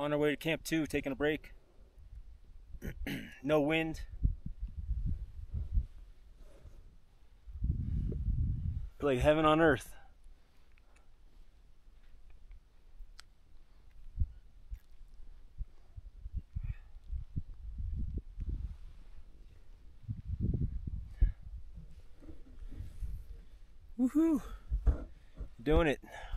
on our way to Camp 2, taking a break. No wind. Like heaven on earth. Woohoo! Doing it.